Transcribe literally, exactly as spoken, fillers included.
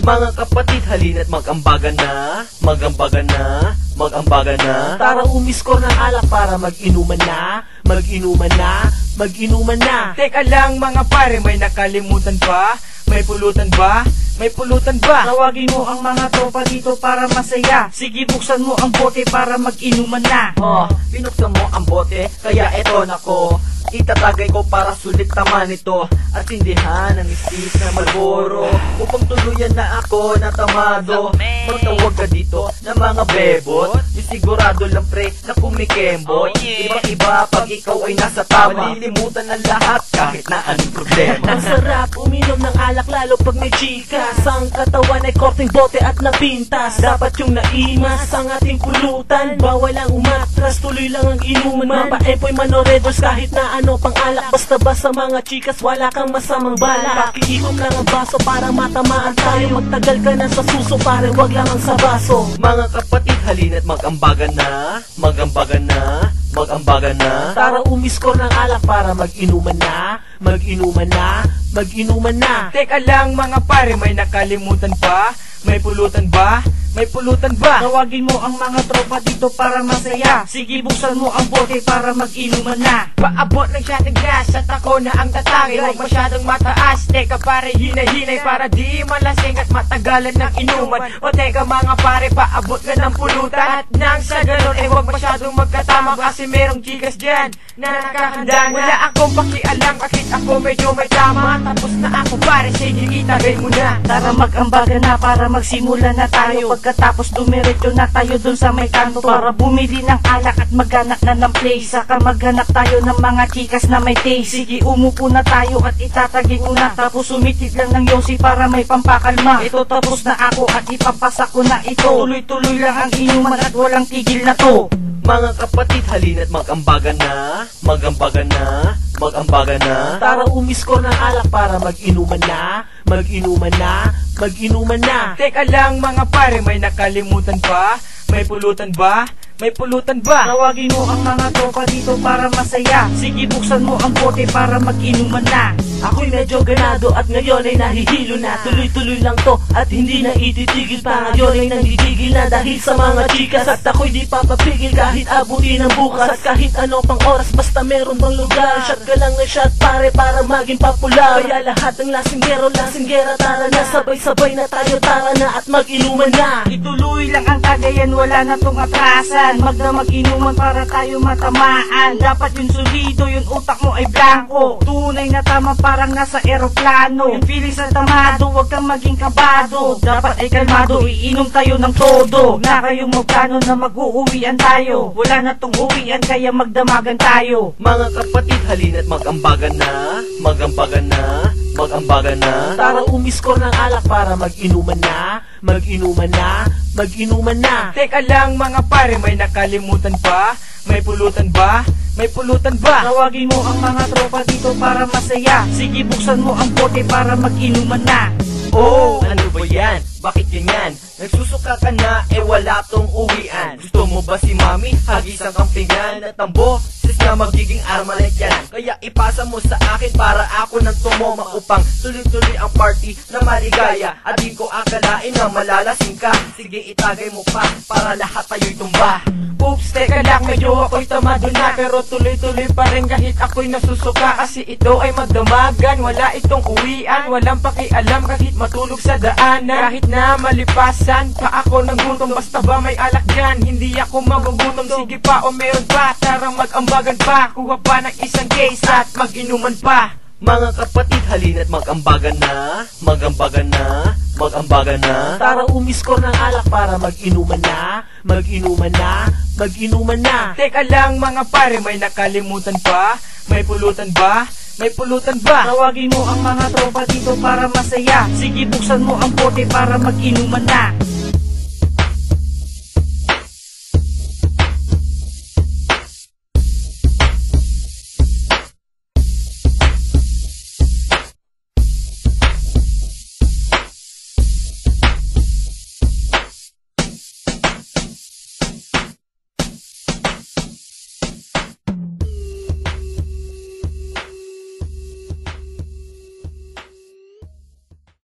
Mga kapatid, halina't mag-ambagan na, mag-ambagan na, mag-ambagan na. Tara umiskor ng alak para mag-inuman na, mag-inuman na, mag-inuman na. Teka lang mga pare, may nakalimutan ba? May pulutan ba? May pulutan ba? Tawagin mo ang mga tropa dito para masaya. Sige, buksan mo ang bote para mag-inuman na. Oh, binuksan mo ang bote, kaya eto na ko. Itatagay ko para sulit naman ito. At tindihan ang istis na Marlboro, upang tuluyan na ako na tamado. Magtawag ka dito ng mga bebot, yung sigurado lang pre na kumikembot. Iba-iba pag ikaw ay nasa tama, malilimutan ang lahat kahit na anong problema. Ang sarap uminom ng alak lalo pag may chika. Ang katawan ay korting bote at napintas. Dapat yung naimas ang ating pulutan. Bawal ang umatras, tuloy lang ang inuman. Mapaempoy manoredos kahit na ano pang alak. Basta ba sa mga chikas wala kang masamang bala. Pakiikot lang ang baso para matamaan tayo. Magtagal ka na sa suso pare, wag lang ang sa baso. Mga kapatid, halina't mag-ambagan na, mag-ambagan na, mag-ambagan na. Tara umiskor ng alak para mag-inuman na, mag-inuman na, mag-inuman na. Teka lang mga pare, may nakalimutan pa? May pulutan ba? May pulutan ba? Tawagin mo ang mga tropa dito para masaya. Sige, buksan mo ang bote para mag-inuman na. Paabot ng shot ng glass at ako na ang tatangin. Huwag masyadong mataas, teka pare, hinay-hinay para di malasing at matagalan ng inuman. O teka mga pare, paabot ka ng pulutan. At nang sa ganon, eh huwag masyadong magkatama kasi merong chikas dyan na nakahanda na. Wala akong pakialam kahit ako medyo may tama. Tapos na ako pare, sige itagay mo na. Tara mag-ambagan na para magsimula na tayo. Pagkatapos dumiretso na tayo dun sa may kanto para bumili ng alak at maghanap na ng place. Saka maghanap tayo ng mga chikas na may taste. Sige, umupo na tayo at itatagin una. Tapos sumitid lang ng yosi para may pampakalma. Ito tapos na ako at ipapasa ko na ito. Tuloy-tuloy lang ang inuman at walang tigil na to. Mga kapatid, halina't mag-ambagan na, mag-ambagan na, mag-ambagan na. Tara umiskor ng alak para mag-inuman na, mag-inuman na, mag-inuman na. Teka lang mga pare, may nakalimutan pa? May pulutan ba? May pulutan ba? Tawagin mo ang mga tropa dito para masaya. Sige, buksan mo ang bote para mag-inuman na. Ako'y medyo ganado at ngayon ay nahihilo na. Tuloy-tuloy lang to at hindi na ititigil pa. Ngayon ay nangitigil na dahil sa mga chikas. At ako'y di papapigil kahit abutin ang bukas. At kahit ano pang oras basta meron bang lugar. Shot ka lang ng shot pare para maging popular. Kaya lahat ng lasinggero, lasinggera tara na. Sabay-sabay na tayo tara na at mag-inuman na. Ituloy lang ang kagayan, wala na tong atrasan. Magda mag-inuman para tayo matamaan. Dapat yung solido, yung utak mo ay blanco. Tunay na tama parang nasa eroplano. Yung feeling sa tamado, wag kang maging kabado. Dapat ay kalmado, iinom tayo ng todo. Na kayong magplano na mag-uuwian tayo. Wala na tong uwian kaya magdamagan tayo. Mga kapatid, halina't mag-ambagan na, mag-ambagan na, mag-ambagan na. Tara umiskor ng alak para mag-inuman na, mag-inuman na, mag-inuman na. Teka lang mga pare, may nakalimutan pa? May pulutan ba? May pulutan ba? Tawagin mo ang mga tropa dito para masaya. Sige, buksan mo ang bote para mag-inuman na. Oh, ano ba yan? Bakit ganyan? Nagsusuka ka na, eh wala tong uwian. Gusto mo ba si mami? Hagisan kang pinggan at tambo? Sis na magiging armalite yan. Kaya ipasa mo sa akin para ako nang tumoma upang tuloy-tuloy ang party na maligaya. At di ko akalain na malalasing ka. Sige, itagay mo pa para lahat tayo'y tumba. Oops, teka lang, medyo ako'y tamado na. Pero tuloy-tuloy pa rin kahit ako'y nasusuka. Kasi ito ay magdamagan, wala itong uwian. Walang pakialam kahit matulog sa daanan. Kahit na malipasan pa ako ng gutom, basta ba may alak dyan, hindi ako magugutom. Sige pa o meron pa, tarang mag-ambagan pa. Kuha pa ng isang case at mag-inuman pa. Mga kapatid, halina't mag-ambagan na, mag-ambagan na, mag-ambagan na. Tara umiskor ng alak para mag-inuman na, mag-inuman na, mag-inuman na. Teka lang mga pare, may nakalimutan pa? May pulutan ba? May pulutan ba? Tawagin mo ang mga tropa dito para masaya. Sige, buksan mo ang bote para mag-inuman na.